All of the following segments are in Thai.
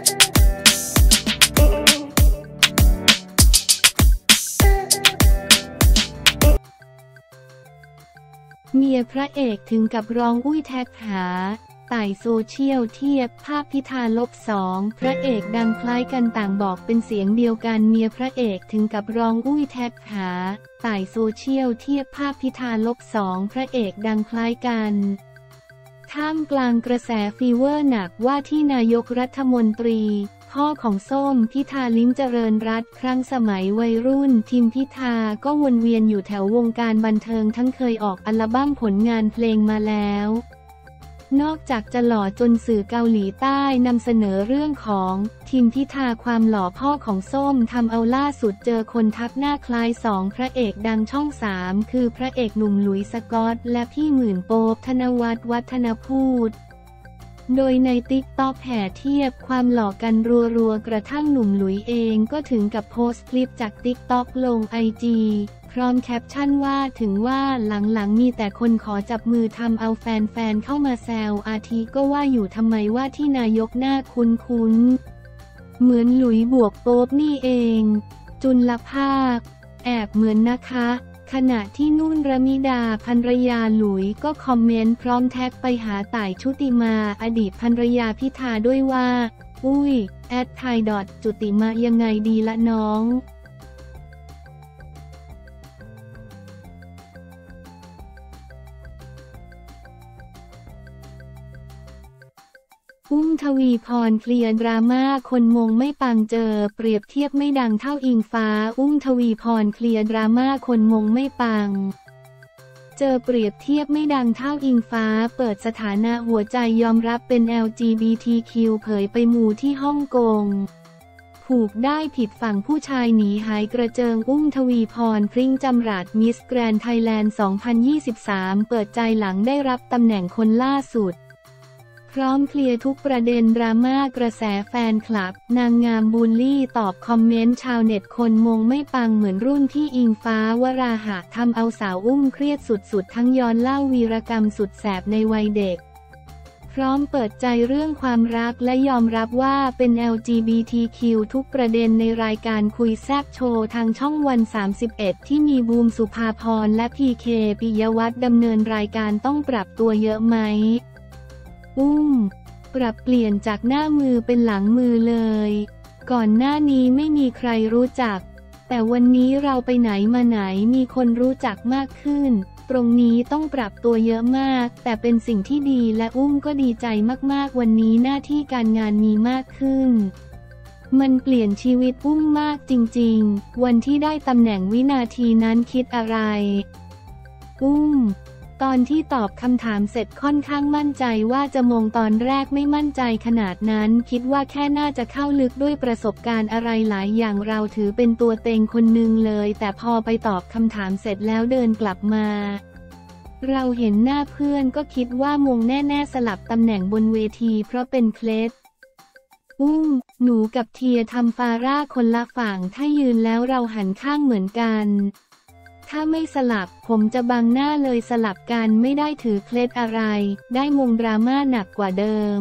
เมียพระเอกถึงกับร้องอุ้ยแท็กหาไต่โซเชียลเทียบภาพพิธา-2พระเอกดังคล้ายกันต่างบอกเป็นเสียงเดียวกันเมียพระเอกถึงกับร้องอุ้ยแท็กหาไต่โซเชียลเทียบภาพพิธา-2พระเอกดังคล้ายกันท่ามกลางกระแสฟีเวอร์หนักว่าที่นายกรัฐมนตรีพ่อของส้มพิธาลิ้มเจริญรัตน์ครั้งสมัยวัยรุ่นทีมพิธาก็วนเวียนอยู่แถววงการบันเทิงทั้งเคยออกอัลบั้มผลงานเพลงมาแล้วนอกจากจะหล่อจนสื่อเกาหลีใต้นำเสนอเรื่องของทีมพิธาความหล่อพ่อของส้มทำเอาล่าสุดเจอคนทักหน้าคล้าย2พระเอกดังช่อง3คือพระเอกหนุ่มหลุยส์ สกอตและพี่หมื่นโป๊ปธนวัฒน์ วัฒนพูดโดยในติ๊กต็อกแห่เทียบความหล่อกันรัวๆกระทั่งหนุ่มหลุยเองก็ถึงกับโพสต์คลิปจากติ๊กต็อกลงIGพร้อมแคปชั่นว่าถึงว่าหลังๆมีแต่คนขอจับมือทำเอาแฟนๆเข้ามาแซวอาทิก็ว่าอยู่ทำไมว่าที่นายกหน้าคุ้นๆเหมือนหลุยบวกโป๊ปนี่เองจุลภาคแอบเหมือนนะคะขณะที่นุ่นรมิดาภรรยาหลุยก็คอมเมนต์พร้อมแท็กไปหาต่ายชุติมาอดีตภรรยาพิธาด้วยว่าอุ้ยไทยจุติมายังไงดีละน้องอุ้มทวีพรเคลียร์ดราม่าคนมงไม่ปังเจอเปรียบเทียบไม่ดังเท่าอิงฟ้าอุ้มทวีพรเคลียร์ดราม่าคนมงไม่ปังเจอเปรียบเทียบไม่ดังเท่าอิงฟ้าเปิดสถานะหัวใจยอมรับเป็น LGBTQ เผยไปหมู่ที่ฮ่องกงผูกได้ผิดฝั่งผู้ชายหนีหายกระเจิงอุ้มทวีพรพริ้งจำรัดมิสแกรนด์ไทยแลนด์ 2023 เปิดใจหลังได้รับตำแหน่งคนล่าสุดพร้อมเคลียร์ทุกประเด็นดราม่ากระแสแฟนคลับนางงามบูลลี่ตอบคอมเมนต์ชาวเน็ตคนมงไม่ปังเหมือนรุ่นที่อิงฟ้าวราหะทำเอาสาวอุ้มเครียดสุดๆทั้งย้อนเล่าวีรกรรมสุดแสบในวัยเด็กพร้อมเปิดใจเรื่องความรักและยอมรับว่าเป็น LGBTQ ทุกประเด็นในรายการคุยแซ่บโชว์ทางช่องวัน 31ที่มีบูมสุภาพรและพีเคปิยวัฒน์ดำเนินรายการต้องปรับตัวเยอะไหมปรับเปลี่ยนจากหน้ามือเป็นหลังมือเลยก่อนหน้านี้ไม่มีใครรู้จักแต่วันนี้เราไปไหนมาไหนมีคนรู้จักมากขึ้นตรงนี้ต้องปรับตัวเยอะมากแต่เป็นสิ่งที่ดีและก็ดีใจมากๆวันนี้หน้าที่การงานมีมากขึ้นมันเปลี่ยนชีวิตมากจริงๆวันที่ได้ตำแหน่งวินาทีนั้นคิดอะไรตอนที่ตอบคำถามเสร็จค่อนข้างมั่นใจว่าจะมงตอนแรกไม่มั่นใจขนาดนั้นคิดว่าแค่น่าจะเข้าลึกด้วยประสบการณ์อะไรหลายอย่างเราถือเป็นตัวเต็งคนหนึ่งเลยแต่พอไปตอบคำถามเสร็จแล้วเดินกลับมาเราเห็นหน้าเพื่อนก็คิดว่ามงแน่ๆสลับตำแหน่งบนเวทีเพราะเป็นเคล็ดหนูกับเทียทำฟาร่าคนละฝั่งถ้ายืนแล้วเราหันข้างเหมือนกันถ้าไม่สลับผมจะบังหน้าเลยสลับกันไม่ได้ถือเคล็ดอะไรได้มงดราม่าหนักกว่าเดิม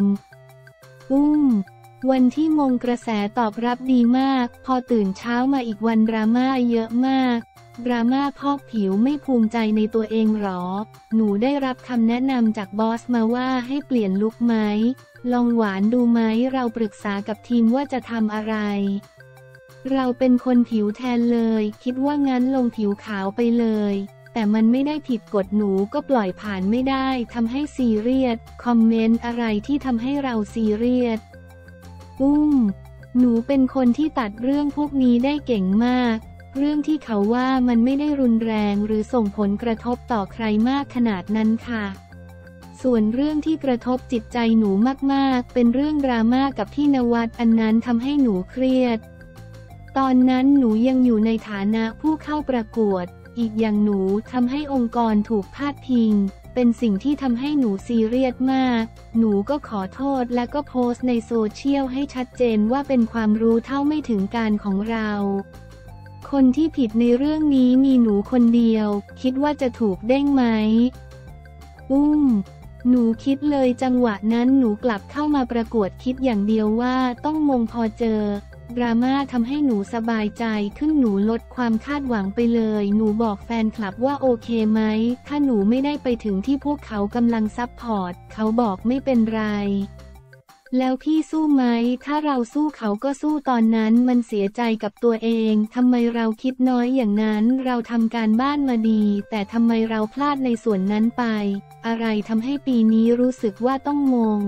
วันที่มงกระแสตอบรับดีมากพอตื่นเช้ามาอีกวันดราม่าเยอะมากดราม่าพอกผิวไม่ภูมิใจในตัวเองหรอหนูได้รับคำแนะนำจากบอสมาว่าให้เปลี่ยนลุคไหมลองหวานดูไหมเราปรึกษากับทีมว่าจะทำอะไรเราเป็นคนผิวแทนเลยคิดว่างั้นลงผิวขาวไปเลยแต่มันไม่ได้ผิดกฎหนูก็ปล่อยผ่านไม่ได้ทำให้ซีเรียสคอมเมนต์อะไรที่ทำให้เราซีเรียสหนูเป็นคนที่ตัดเรื่องพวกนี้ได้เก่งมากเรื่องที่เขาว่ามันไม่ได้รุนแรงหรือส่งผลกระทบต่อใครมากขนาดนั้นค่ะส่วนเรื่องที่กระทบจิตใจหนูมากๆเป็นเรื่องดราม่ากับพี่นวัดอันนั้นทำให้หนูเครียดตอนนั้นหนูยังอยู่ในฐานะผู้เข้าประกวดอีกอย่างหนูทำให้องค์กรถูกพาดพิงเป็นสิ่งที่ทำให้หนูซีเรียสมากหนูก็ขอโทษและก็โพสต์ในโซเชียลให้ชัดเจนว่าเป็นความรู้เท่าไม่ถึงการของเราคนที่ผิดในเรื่องนี้มีหนูคนเดียวคิดว่าจะถูกเด้งไหมหนูคิดเลยจังหวะนั้นหนูกลับเข้ามาประกวดคิดอย่างเดียวว่าต้องมงพอเจอดราม่าทำให้หนูสบายใจขึ้นหนูลดความคาดหวังไปเลยหนูบอกแฟนคลับว่าโอเคไหมถ้าหนูไม่ได้ไปถึงที่พวกเขากำลังซัพพอร์ตเขาบอกไม่เป็นไรแล้วพี่สู้ไหมถ้าเราสู้เขาก็สู้ตอนนั้นมันเสียใจกับตัวเองทำไมเราคิดน้อยอย่างนั้นเราทำการบ้านมาดีแต่ทำไมเราพลาดในส่วนนั้นไปอะไรทำให้ปีนี้รู้สึกว่าต้องมง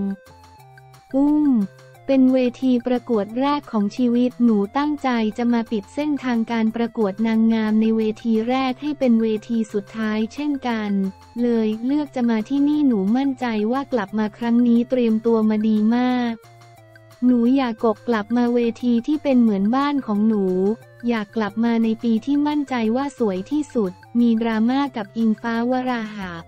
เป็นเวทีประกวดแรกของชีวิตหนูตั้งใจจะมาปิดเส้นทางการประกวดนางงามในเวทีแรกให้เป็นเวทีสุดท้ายเช่นกันเลยเลือกจะมาที่นี่หนูมั่นใจว่ากลับมาครั้งนี้เตรียมตัวมาดีมากหนูอยากกลับมาเวทีที่เป็นเหมือนบ้านของหนูอยากกลับมาในปีที่มั่นใจว่าสวยที่สุดมีดราม่ากับอิงฟ้าวราหะ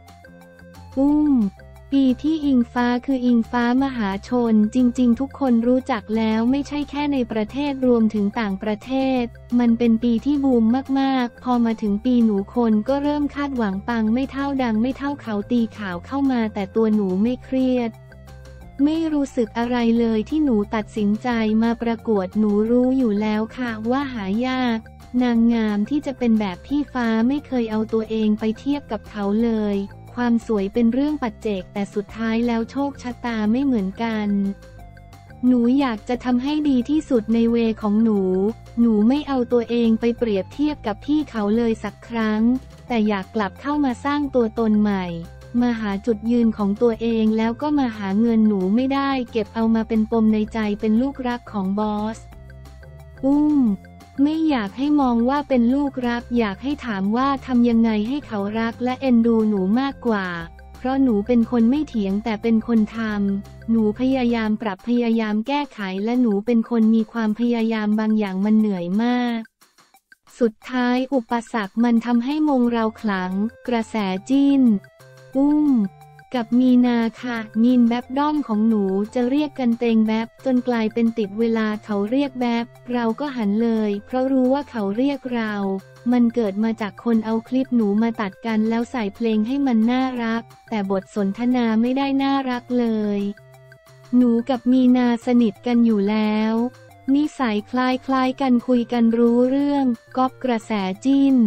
ปีที่อิงฟ้าคืออิงฟ้ามหาชนจริงๆทุกคนรู้จักแล้วไม่ใช่แค่ในประเทศรวมถึงต่างประเทศมันเป็นปีที่บูมมากๆพอมาถึงปีหนูคนก็เริ่มคาดหวังปังไม่เท่าดังไม่เท่าเขาตีข่าวเข้ามาแต่ตัวหนูไม่เครียดไม่รู้สึกอะไรเลยที่หนูตัดสินใจมาประกวดหนูรู้อยู่แล้วค่ะว่าหายากนางงามที่จะเป็นแบบพี่ฟ้าไม่เคยเอาตัวเองไปเทียบกับเขาเลยความสวยเป็นเรื่องปัจเจกแต่สุดท้ายแล้วโชคชะตาไม่เหมือนกันหนูอยากจะทำให้ดีที่สุดในเวของหนูไม่เอาตัวเองไปเปรียบเทียบกับพี่เขาเลยสักครั้งแต่อยากกลับเข้ามาสร้างตัวตนใหม่มาหาจุดยืนของตัวเองแล้วก็มาหาเงินหนูไม่ได้เก็บเอามาเป็นปมในใจเป็นลูกรักของบอสไม่อยากให้มองว่าเป็นลูกรักอยากให้ถามว่าทำยังไงให้เขารักและเอ็นดูหนูมากกว่าเพราะหนูเป็นคนไม่เถียงแต่เป็นคนทำหนูพยายามปรับพยายามแก้ไขและหนูเป็นคนมีความพยายามบางอย่างมันเหนื่อยมากสุดท้ายอุปสรรคมันทำให้มงเราขลังกระแสจิ้นกับมีนาค่ะมีนแบ๊บด้อมของหนูจะเรียกกันเตงแบ๊บจนกลายเป็นติดเวลาเขาเรียกแบ๊บเราก็หันเลยเพราะรู้ว่าเขาเรียกเรามันเกิดมาจากคนเอาคลิปหนูมาตัดกันแล้วใส่เพลงให้มันน่ารักแต่บทสนทนาไม่ได้น่ารักเลยหนูกับมีนาสนิทกันอยู่แล้วนิสัยคล้ายๆกันคุยกันรู้เรื่องก๊อปกระแสจิ้น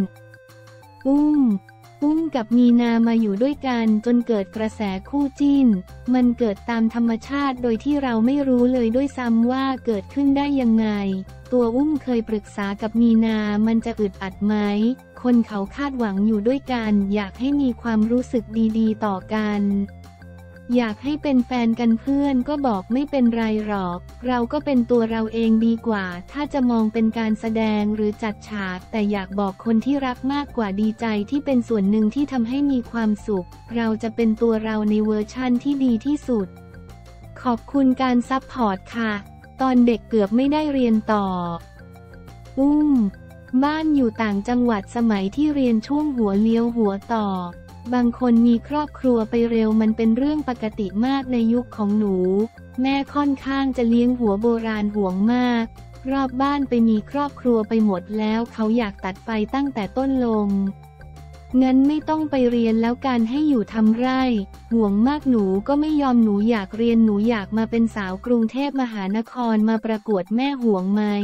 กับมีนามาอยู่ด้วยกันจนเกิดกระแสคู่จิ้นมันเกิดตามธรรมชาติโดยที่เราไม่รู้เลยด้วยซ้ำว่าเกิดขึ้นได้ยังไงตัวเคยปรึกษากับมีนามันจะอึดอัดไหมคนเขาคาดหวังอยู่ด้วยกันอยากให้มีความรู้สึกดีๆต่อกันอยากให้เป็นแฟนกันเพื่อนก็บอกไม่เป็นไรหรอกเราก็เป็นตัวเราเองดีกว่าถ้าจะมองเป็นการแสดงหรือจัดฉากแต่อยากบอกคนที่รักมากกว่าดีใจที่เป็นส่วนหนึ่งที่ทำให้มีความสุขเราจะเป็นตัวเราในเวอร์ชั่นที่ดีที่สุดขอบคุณการซัพพอร์ตค่ะตอนเด็กเกือบไม่ได้เรียนต่อบ้านอยู่ต่างจังหวัดสมัยที่เรียนช่วงหัวเลี้ยวหัวต่อบางคนมีครอบครัวไปเร็วมันเป็นเรื่องปกติมากในยุคของหนูแม่ค่อนข้างจะเลี้ยงหัวโบราณห่วงมากรอบบ้านไปมีครอบครัวไปหมดแล้วเขาอยากตัดไฟตั้งแต่ต้นลมงั้นไม่ต้องไปเรียนแล้วการให้อยู่ทำไร่ห่วงมากหนูก็ไม่ยอมหนูอยากเรียนหนูอยากมาเป็นสาวกรุงเทพมหานครมาประกวดแม่ห่วงไหม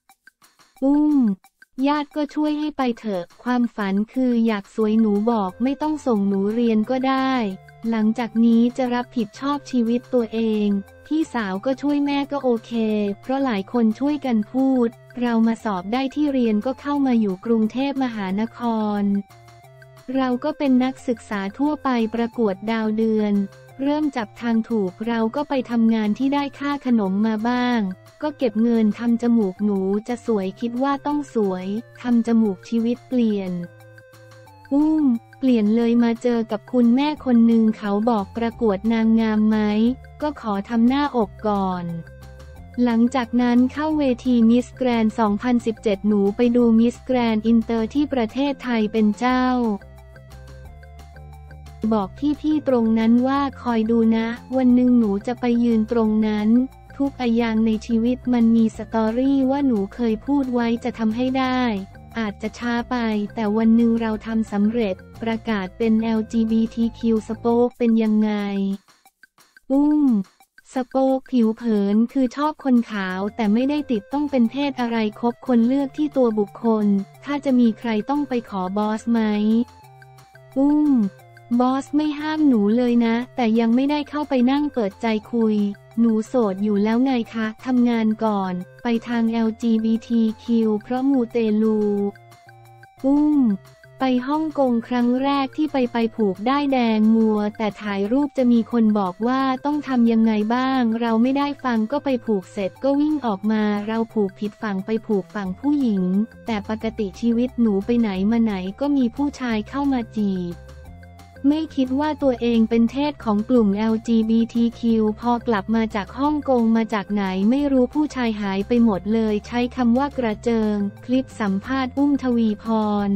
ญาติก็ช่วยให้ไปเถอะความฝันคืออยากสวยหนูบอกไม่ต้องส่งหนูเรียนก็ได้หลังจากนี้จะรับผิดชอบชีวิตตัวเองพี่สาวก็ช่วยแม่ก็โอเคเพราะหลายคนช่วยกันพูดเรามาสอบได้ที่เรียนก็เข้ามาอยู่กรุงเทพมหานครเราก็เป็นนักศึกษาทั่วไปประกวดดาวเดือนเริ่มจับทางถูกเราก็ไปทำงานที่ได้ค่าขนมมาบ้างก็เก็บเงินทำจมูกหนูจะสวยคิดว่าต้องสวยทำจมูกชีวิตเปลี่ยนเปลี่ยนเลยมาเจอกับคุณแม่คนหนึ่งเขาบอกประกวดนางงามไหมก็ขอทำหน้าอกก่อนหลังจากนั้นเข้าเวทีมิสแกรนด์ 2017 หนูไปดูมิสแกรนด์อินเตอร์ที่ประเทศไทยเป็นเจ้าบอกพี่ๆตรงนั้นว่าคอยดูนะวันหนึ่งหนูจะไปยืนตรงนั้นทุกอย่างในชีวิตมันมีสตอรี่ว่าหนูเคยพูดไว้จะทำให้ได้อาจจะช้าไปแต่วันหนึ่งเราทำสำเร็จประกาศเป็น LGBTQ สโป๊กเป็นยังไงสโป๊กผิวเผินคือชอบคนขาวแต่ไม่ได้ติดต้องเป็นเพศอะไรคบคนเลือกที่ตัวบุคคลถ้าจะมีใครต้องไปขอบอสไหมบอสไม่ห้ามหนูเลยนะแต่ยังไม่ได้เข้าไปนั่งเปิดใจคุยหนูโสดอยู่แล้วไงคะทำงานก่อนไปทาง LGBTQ เพราะมูเตลูไปฮ่องกงครั้งแรกที่ไปผูกด้ายแดงมัวแต่ถ่ายรูปจะมีคนบอกว่าต้องทำยังไงบ้างเราไม่ได้ฟังก็ไปผูกเสร็จก็วิ่งออกมาเราผูกผิดฝั่งไปผูกฝั่งผู้หญิงแต่ปกติชีวิตหนูไปไหนมาไหนก็มีผู้ชายเข้ามาจีบไม่คิดว่าตัวเองเป็นเทศของกลุ่ม LGBTQ พอกลับมาจากฮ่องกงมาจากไหนไม่รู้ผู้ชายหายไปหมดเลยใช้คำว่ากระเจิงคลิปสัมภาษณ์ทวีพร